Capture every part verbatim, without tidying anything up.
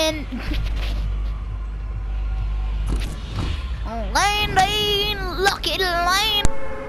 landing. Landing, lucky land.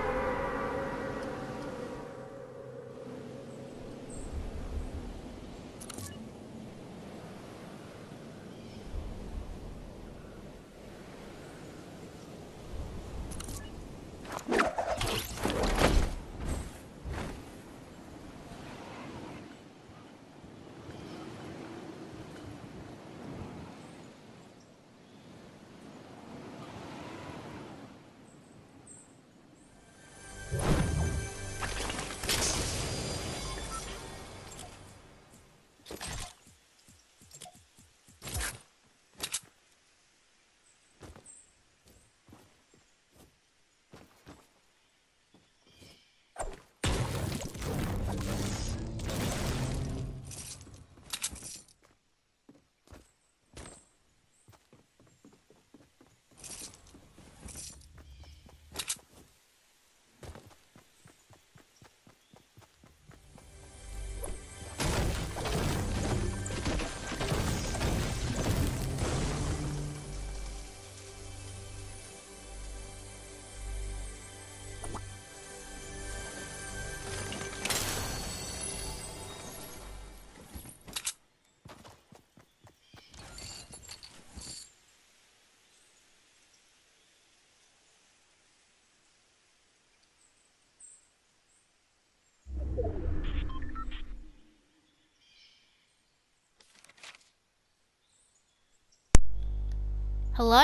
Hello?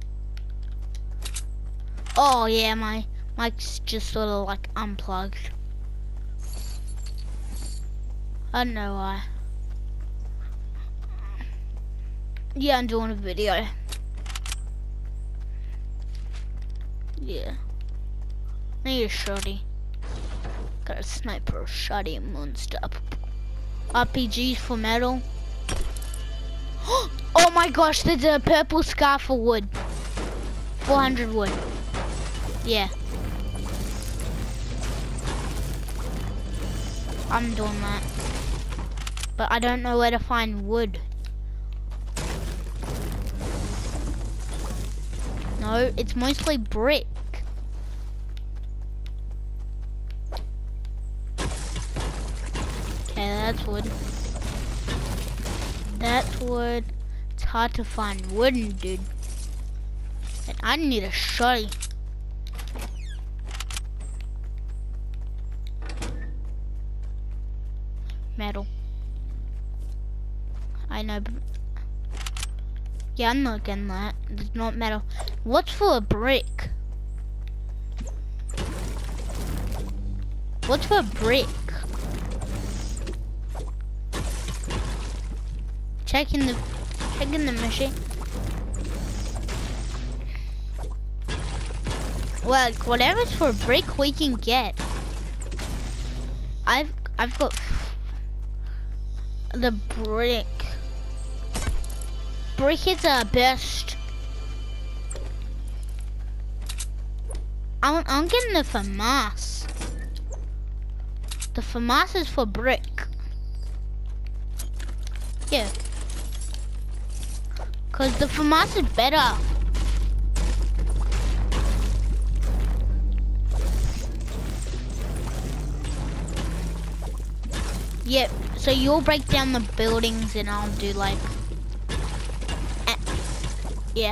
Oh yeah, my mic's just sort of like unplugged. I don't know why. Yeah, I'm doing a video. Yeah. I need a shotty. Got a sniper, shotty, monster. R P Gs for metal. Oh my gosh, there's a purple scar for wood. four hundred wood. Yeah. I'm doing that. But I don't know where to find wood. No, it's mostly brick. Okay, that's wood. That's wood. It's hard to find wooden, dude. And I need a shotty. Metal. I know. Yeah, I'm not getting that. It's not metal. What's for a brick? What's for a brick? Checking the checking the machine. Well, whatever's for a brick we can get. I've I've got the brick. Brick is our best. I'm I'm getting the FAMAS. The FAMAS is for brick. Yeah. Cause the FAMAS is better. Yep, so you'll break down the buildings and I'll do like, eh, yeah.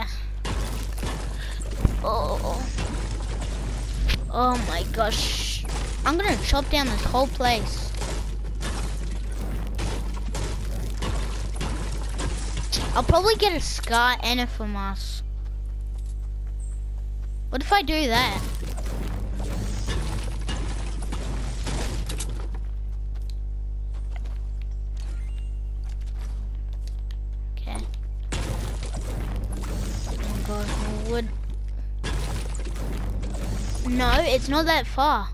Oh, oh my gosh. I'm gonna chop down this whole place. I'll probably get a scar and a FAMAS. What if I do that? Wood. No, it's not that far.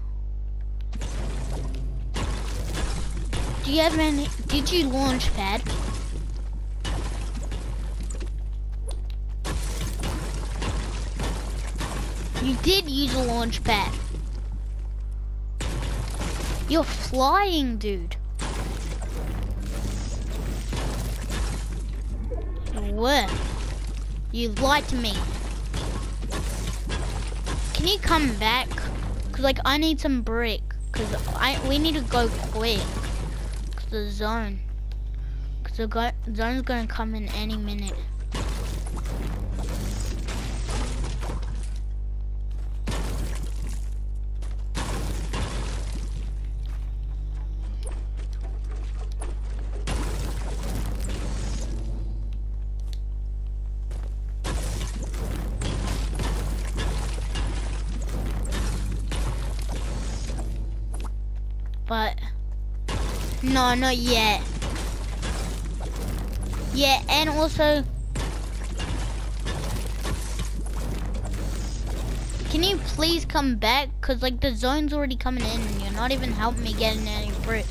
Do you have any? Did you launch pad? You did use a launch pad. You're flying, dude. were. You lied to me. Can you come back? Cause like I need some brick. Cause I we need to go quick. Cause the zone. Cause the go zone's gonna come in any minute. But no, not yet. Yeah, and also, can you please come back? Cause like the zone's already coming in, and you're not even helping me getting any brick.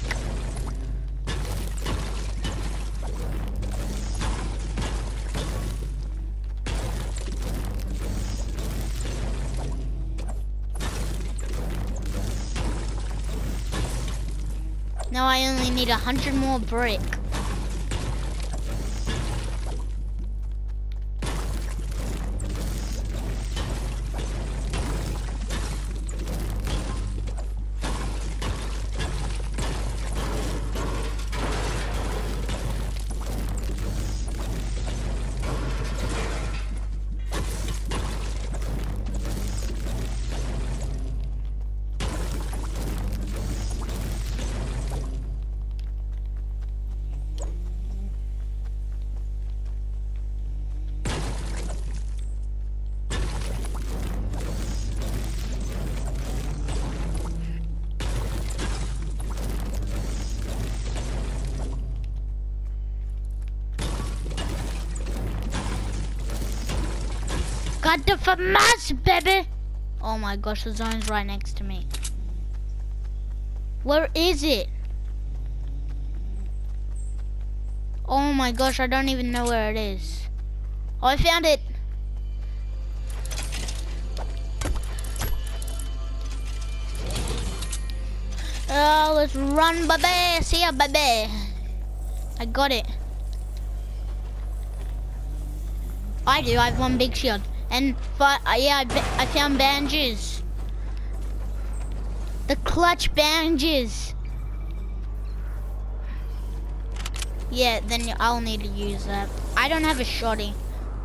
Now I only need a hundred more brick. Got the FAMAS, baby! Oh my gosh, the zone's right next to me. Where is it? Oh my gosh, I don't even know where it is. Oh, I found it! Oh, let's run, baby! See ya, baby! I got it. I do, I have one big shield. And uh, yeah, I, I found bandages. The clutch bandages. Yeah, then I'll need to use that. I don't have a shotty.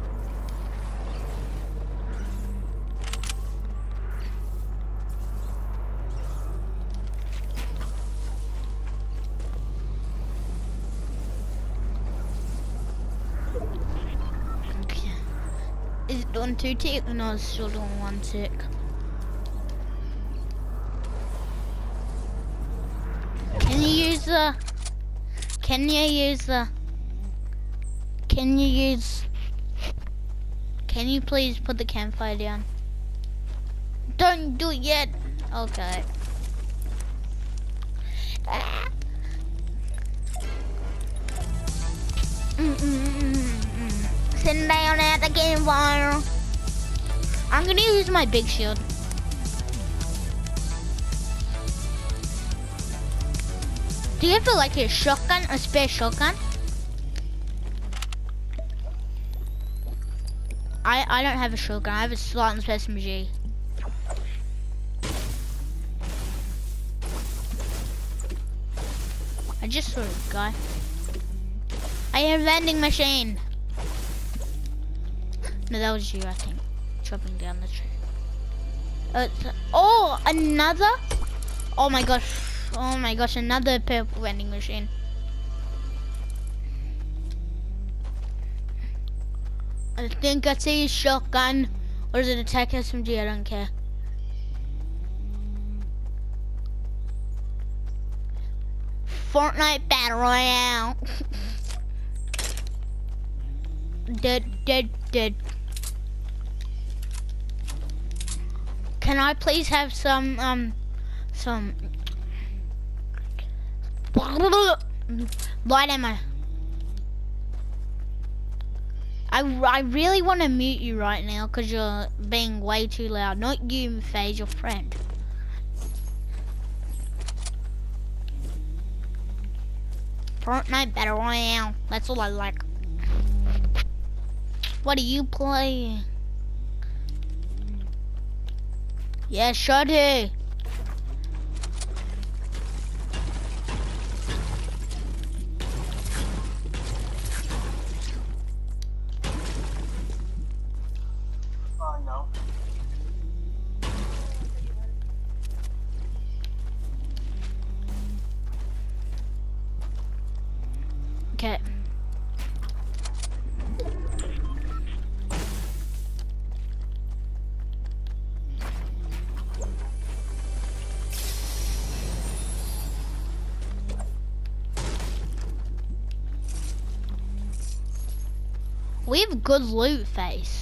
Is it doing two tick? No, it's still doing one tick. Can you use the... Can you use the... Can you use... Can you please put the campfire down? Don't do it yet! Okay. Ah. Mm -mm -mm -mm. Sitting down at the campfire. I'm gonna use my big shield. Do you have like a shotgun, a spare shotgun? I I don't have a shotgun. I have a silenced S M G. I just saw a guy. I have a vending machine. No, that was you, I think. Chopping down the tree. Uh, oh, another? Oh my gosh. Oh my gosh, another purple vending machine. I think I see a shotgun. Or is it a tech S M G? I don't care. Fortnite Battle Royale. Dead, dead, dead. Can I please have some, um, some light ammo? I, I really want to mute you right now because you're being way too loud. Not you, FaZe, your friend. Fortnite Battle Royale. That's all I like. What are you playing? Yeah, Shuddy. Oh no. Okay. We have good loot, Face.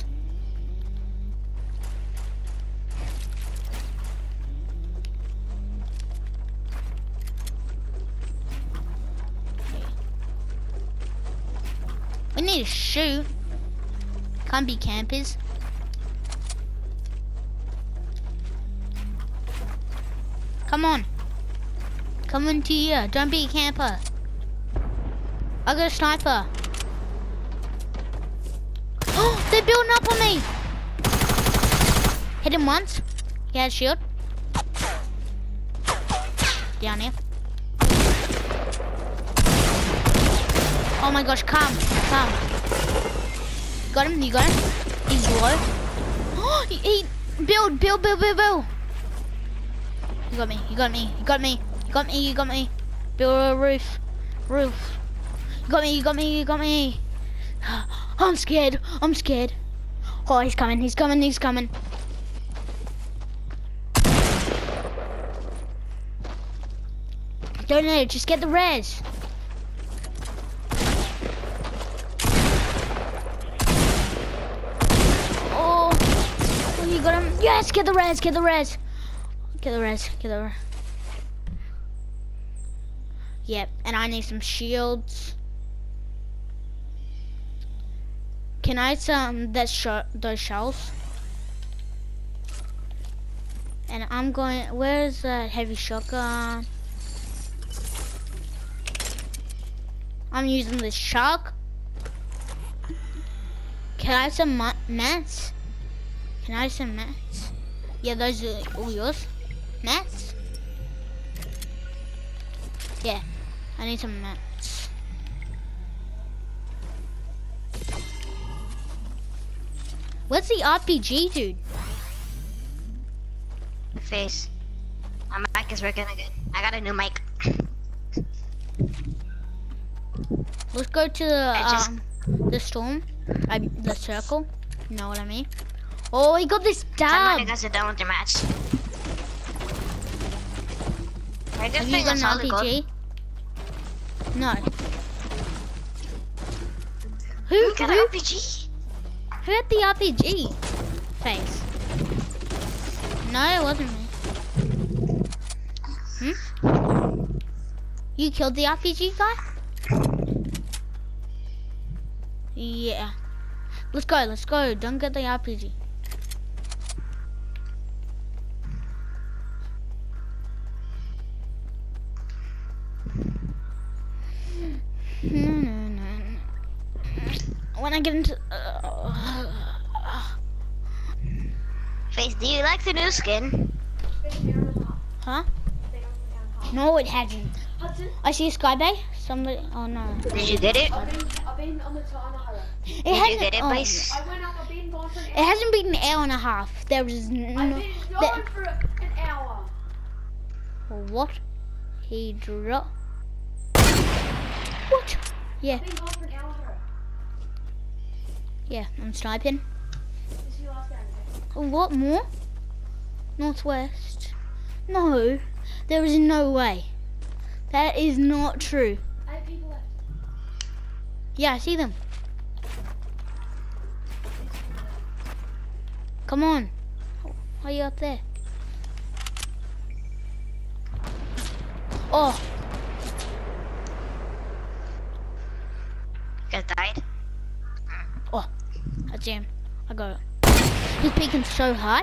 We need to shoot. Can't be campers. Come on. Come into here. Don't be a camper. I got a sniper. Oh, they're building up on me. Hit him once. He has shield. Down here. Oh my gosh, come, come. Got him, you got him. He's low. Oh, he, he, build, build, build, build, build. You got me, you got me, you got me, you got me, you got me. Build a roof, roof. You got me, you got me, you got me. I'm scared, I'm scared. Oh, he's coming, he's coming, he's coming. Don't know, just get the res. Oh, oh, you got him. Yes, get the res, get the res. Get the res, get the res. Yep, and I need some shields. Can I some that sh those shells? And I'm going. Where's that heavy shotgun? I'm using this shark. Can I have some mats? Can I have some mats? Yeah, those are all yours. Mats? Yeah, I need some mats. What's the R P G, dude? Face. My mic is working again. I got a new mic. Let's go to the I just- um the storm, uh, the circle. You know what I mean? Oh, he got this Tell dab. you guys are done with your match. Right, this Have you thing got is an solid gold. R P G? No. Who You got an who R P G? who had the R P G? Face. No, it wasn't me. Hmm? You killed the R P G guy? Yeah. Let's go, let's go. Don't get the R P G. No, no, no, no. When I get into... Uh, Face, do you like the new skin? huh? No, it hasn't. I see a sky bay. Somebody... Oh, no. Did you get it? I've been, I've been on the tower and a half. It Did you hasn't... get it, oh, please? I went up, I've been gone for an It hour. hasn't been an hour and a half. There was no... I've been there- gone for an hour. What? He dropped... What? Yeah, I've been gone for an hour. yeah, I'm sniping. This is your last game, okay? What more? Northwest. No, there is no way. That is not true. Eight people left. Yeah, I see them. Come on. Why are you up there? Oh, You guys died? oh, I jammed. I got it. He's peeking so high.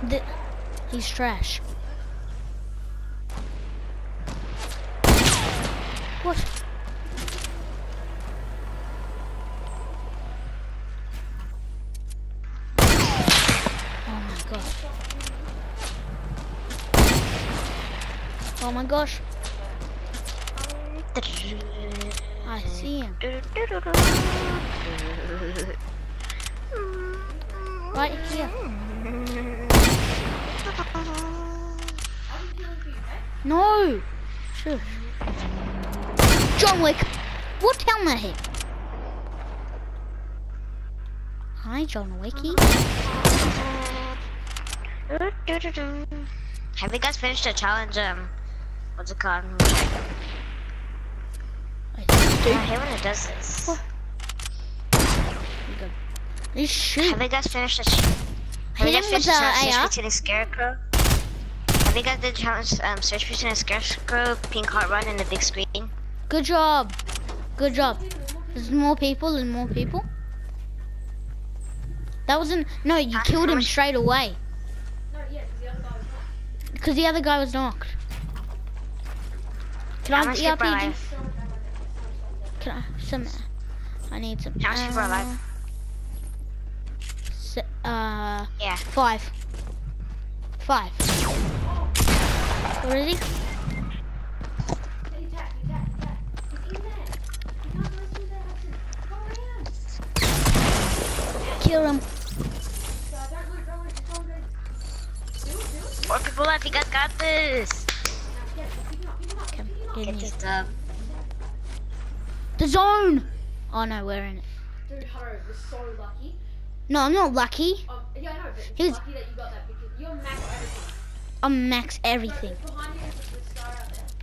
The, he's trash. What? Oh my gosh. Oh my gosh. I see him. Right here. No! Shush. John Wick! What helmet hit? Hi, John Wicky. Have you guys finished the challenge? Um, what's it called? I I hate when it does this. What? This shoot. Have you guys finished the? Ch Have you Hit guys him finished with the the challenge? A R. Search between a scarecrow. Have you guys did the challenge? Um, search between a scarecrow, pink heart run, and the big screen. Good job. Good job. There's more people and more people. That wasn't. No, you How- killed how him much- straight away. No, yeah, because the other guy was not. Because the other guy was knocked. Can How I much have people are the R P G? alive? Can I some? I need some. How much people are alive? Se- uh, Yeah. five. Five. Where is he? He tapped, he tapped, he tapped. He's in there. He can't listen to that. Go around. Kill him. So don't loot, don't loot, just don't do. Do it, do it. Four people left. You guys got this. Now get it, pick him up, pick him up, Come, pick him up. get Get in this here. dub. The zone. Oh no, we're in it. Dude, Haro was so lucky. No, I'm not lucky. Um, yeah, I know, but it's He was- lucky that you got that because you're max everything. I'm max So everything. it's behind you is the the star out there.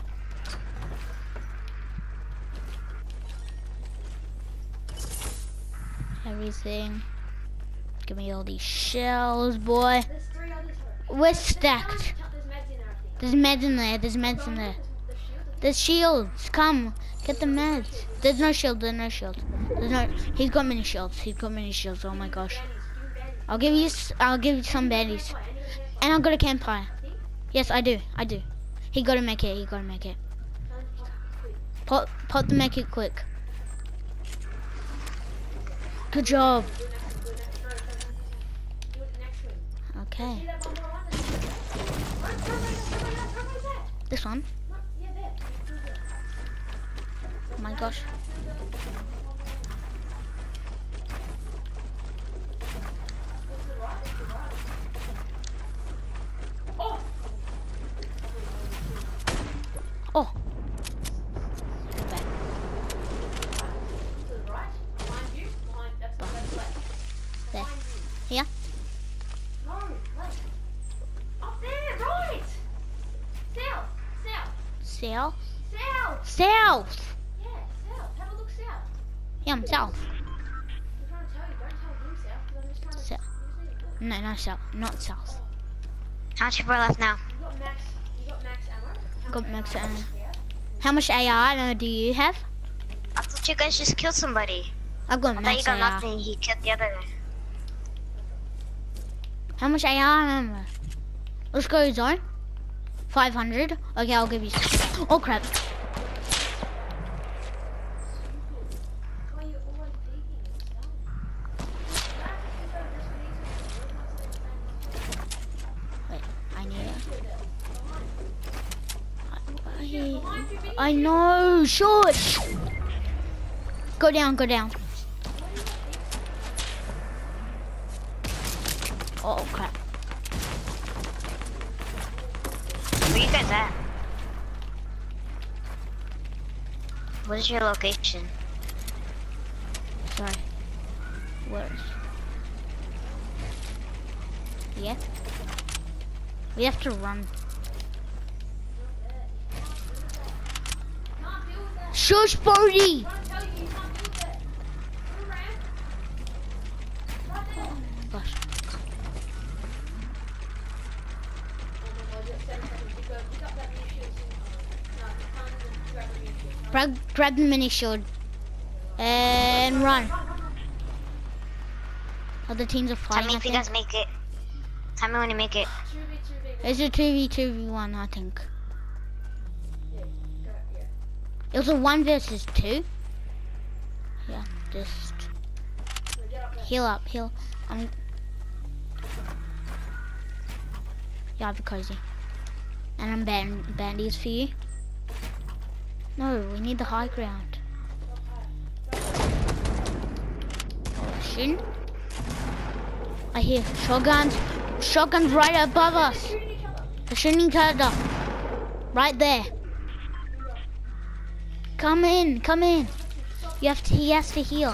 Everything. Give me all these shells, boy. There's three others, Haro. We're There's stacked. challenge- There's meds in there, I think. There's meds in there. There's meds in there. The shield, There's shields. Come, get the meds. There's no shield. There's no shield. There's no. He's got many shields. He's got many shields. Oh my gosh. I'll give you. s- I'll give you some bandies. And I've got a campfire. Yes, I do. I do. He got to make it. He got to make it. Pop, pop the make it quick. Good job. Okay. This one. Oh my gosh. Oh. Back. There. Here. No, wait. Up there, right. South, south, South. south. South. Yeah, south. Have a look south. Yeah, I'm south. I'm trying to tell you, don't tell him south, because I'm just trying to... South. No, no, south. Not south. How much people are left now? You got max, you got max ammo. How Got much max ammo? ammo. Yeah. How much A R ammo do you have? I thought you guys just killed somebody. I've got I thought you max A got R. nothing. He killed the other guy. How much A R ammo? Let's go zone. five hundred. Okay, I'll give you some. Oh crap. Why are you always peeking? Wait, I need it. I, I know. Shush. Go down. Go down. Oh crap. Where you guys at? What is your location? Sorry. Where? Yeah. We have to run. Shush, Bodie! Gosh. Grab, grab the mini shield and run. Other teams are Tell fighting. me I if you think. guys make it. Tell me when you make it. two v two v. It's a two v two v one, I think. Yeah, go, yeah. It was a one versus two. Yeah, just No, get up there. heal up, heal. Um, yeah, I'll be cozy. And I'm ban bandies for you. No, we need the high ground. Oh, shooting. I hear shotguns. Shotguns right above us. Shooting each other. They're shooting each other. Right there. Come in, come in. You have to, he has to heal.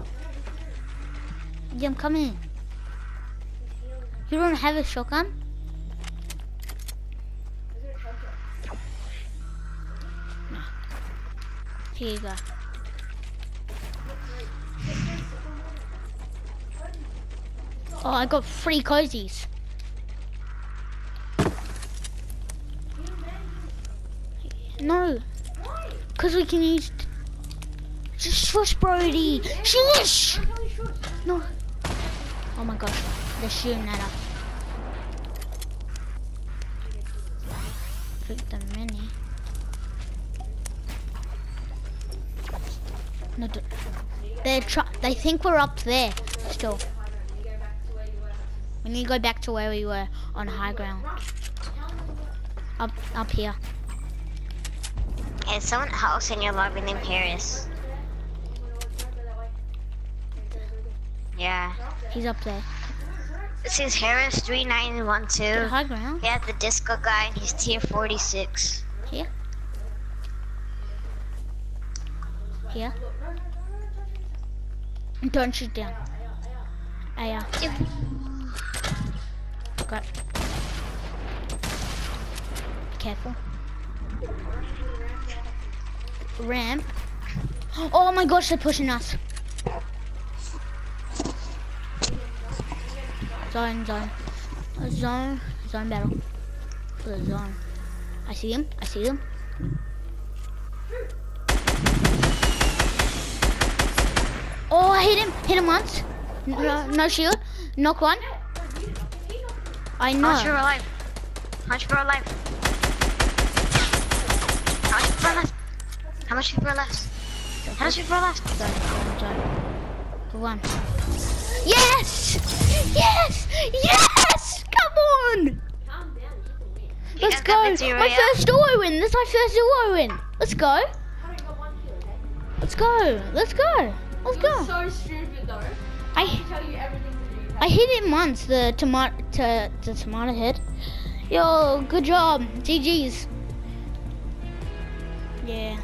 Yeah, I'm coming. You don't have a shotgun? Is there a shotgun? Here you go. Oh, I got three cozies. No, Why? because we can use... Just shush, Brody. Shush! Don't tell me shush. No. Oh my gosh, they're shooting at us. Shoot the mini. No, d- they're try- They think we're up there still. We need to go back to where we were on high ground. Up, up here. And someone else in your lobby named Harris. Yeah. He's up there. This is Harris three nine one The two. high ground. Yeah, the disco guy, and he's tier forty-six. Here. Here. Don't shoot down. Ah, yeah. Got. Careful. Ramp. Oh my gosh, they're pushing us. Zone, zone. A zone. Zone battle. For the zone. I see him. I see him. Oh, I hit him. Hit him once. No, no shield. Knock one. I How much for know. alive? How much for alive? How much for left? How much for left? How much for left? Zone, zone, zone. Good one. Yes! Yes! Yes! Come on! Calm down, you can win. You Let's guys go. got victory My royale? first duo win. This is my first duo win. Let's go. I only got one kill, okay? Let's go. Let's go. Let's You're go. so stupid though. I I can tell you everything to do. I hit him once. The tomato, to, the tomato head. Yo, good job. G G's. Yeah.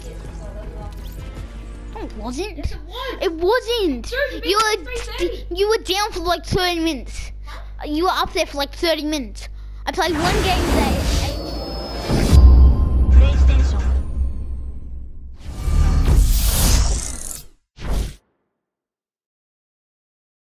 No, it wasn't. Yes, it was. It wasn't. Dude, You you were made three you were down for like thirty minutes. You were up there for like thirty minutes. I played one game today.